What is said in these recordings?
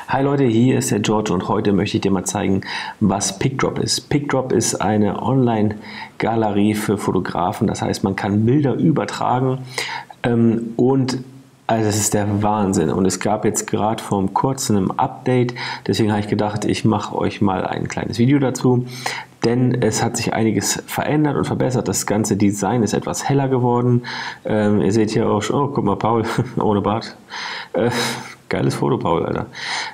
Hi Leute, hier ist der George und heute möchte ich dir mal zeigen, was PicDrop ist. PicDrop ist eine Online-Galerie für Fotografen, das heißt, man kann Bilder übertragen und also das ist der Wahnsinn und es gab jetzt gerade vor kurzem ein Update, deswegen habe ich gedacht, ich mache euch mal ein kleines Video dazu, denn es hat sich einiges verändert und verbessert. Das ganze Design ist etwas heller geworden. Ihr seht hier auch schon, oh guck mal, Paul ohne Bart. Geiles Foto, Paul, Alter.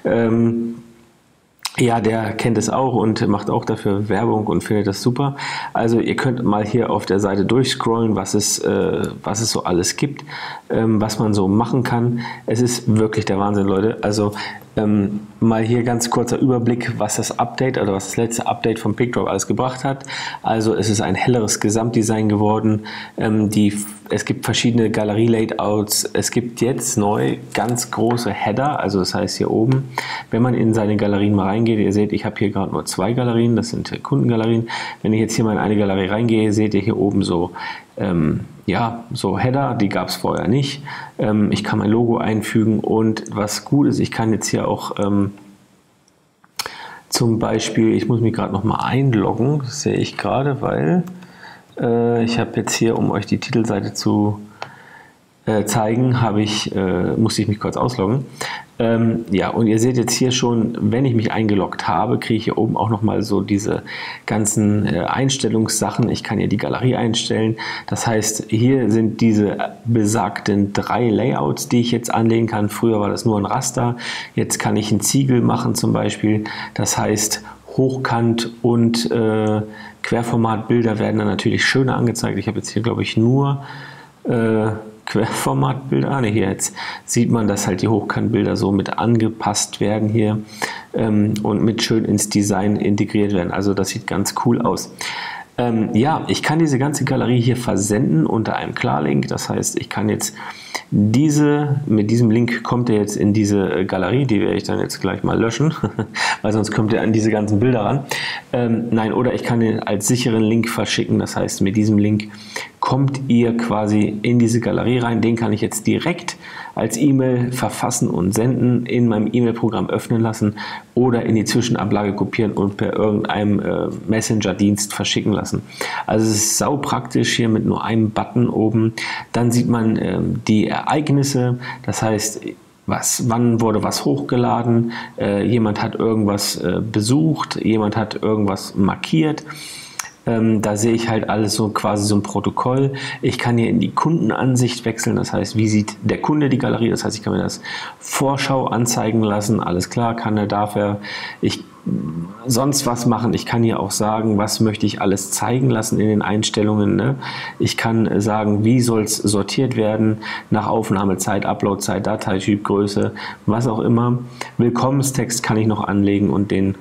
Ja, der kennt es auch und macht auch dafür Werbung und findet das super. Also ihr könnt mal hier auf der Seite durchscrollen, was es so alles gibt, was man so machen kann. Es ist wirklich der Wahnsinn, Leute. Also mal hier ganz kurzer Überblick, was das Update oder was das letzte Update von PicDrop alles gebracht hat. Also es ist ein helleres Gesamtdesign geworden. Es gibt verschiedene Galerie-Layouts. Es gibt jetzt neu ganz große Header, also das heißt hier oben, wenn man in seine Galerien mal reingeht, ihr seht, ich habe hier gerade nur 2 Galerien, das sind Kundengalerien. Wenn ich jetzt hier mal in eine Galerie reingehe, seht ihr hier oben so so Header, die gab es vorher nicht. Ich kann mein Logo einfügen und was gut ist, ich kann jetzt hier auch zum Beispiel, ich muss mich gerade noch mal einloggen, das sehe ich gerade, weil ich habe jetzt hier, um euch die Titelseite zu zeigen, musste ich mich kurz ausloggen. Ja, und ihr seht jetzt hier schon, wenn ich mich eingeloggt habe, kriege ich hier oben auch nochmal so diese ganzen Einstellungssachen. Ich kann hier die Galerie einstellen. Das heißt, hier sind diese besagten 3 Layouts, die ich jetzt anlegen kann. Früher war das nur ein Raster. Jetzt kann ich einen Ziegel machen zum Beispiel. Das heißt, Hochkant und Querformatbilder werden dann natürlich schöner angezeigt. Ich habe jetzt hier, glaube ich, nur Querformatbilder. Hier jetzt sieht man, dass halt die Hochkantbilder so mit angepasst werden hier und mit schön ins Design integriert werden. Also das sieht ganz cool aus. Ja, ich kann diese ganze Galerie hier versenden unter einem Klarlink. Das heißt, ich kann jetzt mit diesem Link kommt ihr jetzt in diese Galerie, die werde ich dann jetzt gleich mal löschen, weil sonst kommt ihr an diese ganzen Bilder ran. Nein, oder ich kann den als sicheren Link verschicken. Das heißt, mit diesem Link kommt ihr quasi in diese Galerie rein. Den kann ich jetzt direkt als E-Mail verfassen und senden, in meinem E-Mail-Programm öffnen lassen oder in die Zwischenablage kopieren und per irgendeinem Messenger-Dienst verschicken lassen. Also es ist sau praktisch hier mit nur einem Button oben. Dann sieht man die Ereignisse, das heißt, wann wurde was hochgeladen, jemand hat irgendwas besucht, jemand hat irgendwas markiert. Da sehe ich halt alles so quasi so ein Protokoll. Ich kann hier in die Kundenansicht wechseln, das heißt, wie sieht der Kunde die Galerie, das heißt, ich kann mir das Vorschau anzeigen lassen, alles klar, darf er, sonst was machen. Ich kann hier auch sagen, was möchte ich alles zeigen lassen in den Einstellungen. Ne? Ich kann sagen, wie soll es sortiert werden, nach Aufnahmezeit, Uploadzeit, Dateityp, Größe, was auch immer. Willkommenstext kann ich noch anlegen und den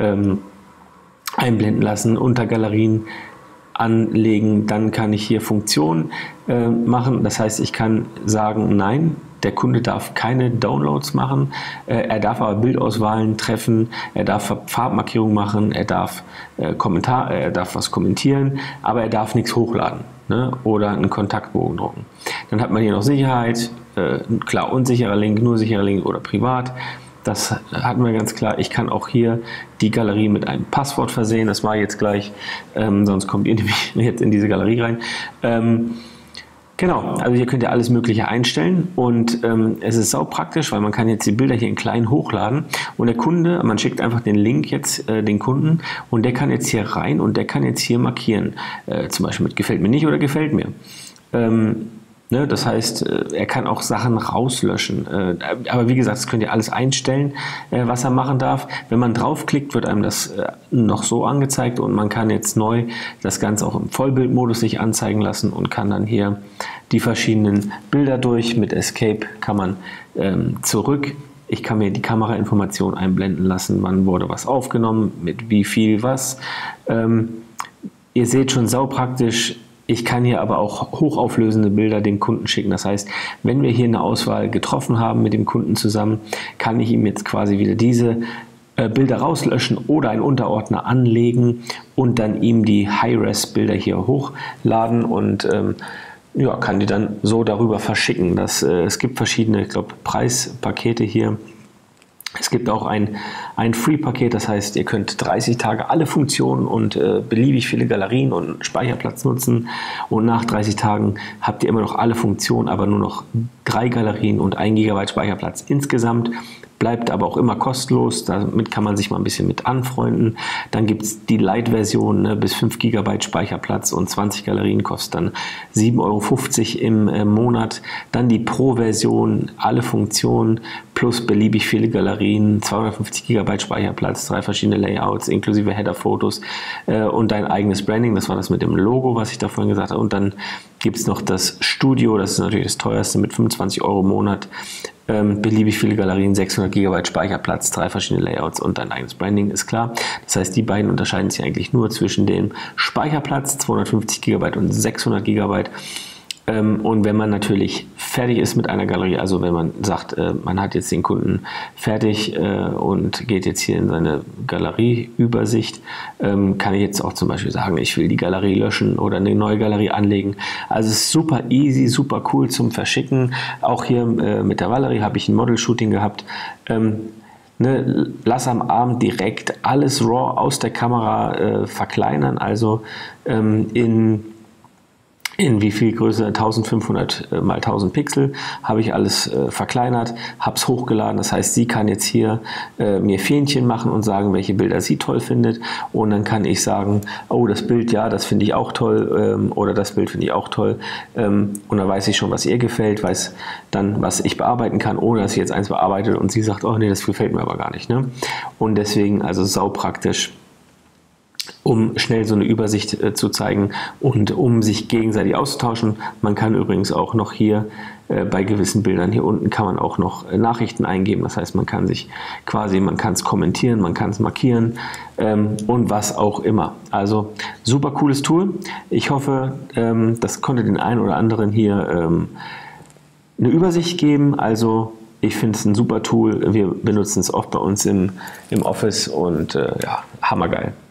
einblenden lassen, unter Galerien anlegen. Dann kann ich hier Funktionen machen. Das heißt, ich kann sagen, nein, der Kunde darf keine Downloads machen, er darf aber Bildauswahlen treffen, er darf Farbmarkierungen machen, er darf er darf was kommentieren, aber er darf nichts hochladen, ne? Oder einen Kontaktbogen drucken. Dann hat man hier noch Sicherheit, klar, unsicherer Link, nur sicherer Link oder privat. Das hatten wir ganz klar. Ich kann auch hier die Galerie mit einem Passwort versehen. Das mache ich jetzt gleich, sonst kommt ihr nämlich jetzt in diese Galerie rein. Genau, also hier könnt ihr alles Mögliche einstellen und es ist sau praktisch, weil man kann jetzt die Bilder hier in klein hochladen und der Kunde, man schickt einfach den Link jetzt den Kunden und der kann jetzt hier rein und der kann jetzt hier markieren, zum Beispiel mit gefällt mir nicht oder gefällt mir. Ne, das heißt, er kann auch Sachen rauslöschen. Aber wie gesagt, das könnt ihr alles einstellen, was er machen darf. Wenn man draufklickt, wird einem das noch so angezeigt und man kann jetzt neu das Ganze auch im Vollbildmodus sich anzeigen lassen und kann dann hier die verschiedenen Bilder durch. Mit Escape kann man zurück. Ich kann mir die Kamerainformation einblenden lassen, wann wurde was aufgenommen, mit wie viel was. Ihr seht schon sau praktisch. Ich kann hier aber auch hochauflösende Bilder dem Kunden schicken. Das heißt, wenn wir hier eine Auswahl getroffen haben mit dem Kunden zusammen, kann ich ihm jetzt quasi wieder diese Bilder rauslöschen oder einen Unterordner anlegen und dann ihm die High-Res-Bilder hier hochladen und ja, kann die dann so darüber verschicken. Es gibt verschiedene, ich glaube, Preispakete hier. Es gibt auch ein Free-Paket, das heißt, ihr könnt 30 Tage alle Funktionen und beliebig viele Galerien und Speicherplatz nutzen. Und nach 30 Tagen habt ihr immer noch alle Funktionen, aber nur noch 3 Galerien und 1 GB Speicherplatz insgesamt. Bleibt aber auch immer kostenlos, damit kann man sich mal ein bisschen mit anfreunden. Dann gibt es die Lite-Version, ne, bis 5 GB Speicherplatz und 20 Galerien kostet dann 7,50 € im Monat. Dann die Pro-Version, alle Funktionen plus beliebig viele Galerien, 250 GB Speicherplatz, 3 verschiedene Layouts inklusive Header-Fotos und dein eigenes Branding. Das war das mit dem Logo, was ich da vorhin gesagt habe. Und dann gibt es noch das Studio, das ist natürlich das teuerste mit 25 € im Monat. Beliebig viele Galerien, 600 GB Speicherplatz, 3 verschiedene Layouts und dein eigenes Branding, ist klar. Das heißt, die beiden unterscheiden sich eigentlich nur zwischen dem Speicherplatz, 250 GB und 600 GB. Und wenn man natürlich fertig ist mit einer Galerie, also wenn man sagt, man hat jetzt den Kunden fertig und geht jetzt hier in seine Galerieübersicht, kann ich jetzt auch zum Beispiel sagen, ich will die Galerie löschen oder eine neue Galerie anlegen. Also es ist super easy, super cool zum Verschicken. Auch hier mit der Valerie habe ich ein Model-Shooting gehabt. Lass am Abend direkt alles RAW aus der Kamera verkleinern, also in wie viel Größe? 1500 mal 1000 Pixel habe ich alles verkleinert, habe es hochgeladen. Das heißt, sie kann jetzt hier mir Fähnchen machen und sagen, welche Bilder sie toll findet. Und dann kann ich sagen, oh, das Bild, ja, das finde ich auch toll oder das Bild finde ich auch toll. Und dann weiß ich schon, was ihr gefällt, weiß dann, was ich bearbeiten kann, ohne dass ich jetzt eins bearbeite und sie sagt, oh nee, das gefällt mir aber gar nicht. Ne? Und deswegen also saupraktisch, um schnell so eine Übersicht zu zeigen und um sich gegenseitig auszutauschen. Man kann übrigens auch noch hier bei gewissen Bildern hier unten kann man auch noch Nachrichten eingeben. Das heißt, man kann es kommentieren, man kann es markieren und was auch immer. Also super cooles Tool. Ich hoffe, das konnte den einen oder anderen hier eine Übersicht geben. Also ich finde es ein super Tool. Wir benutzen es oft bei uns im Office und ja, hammergeil.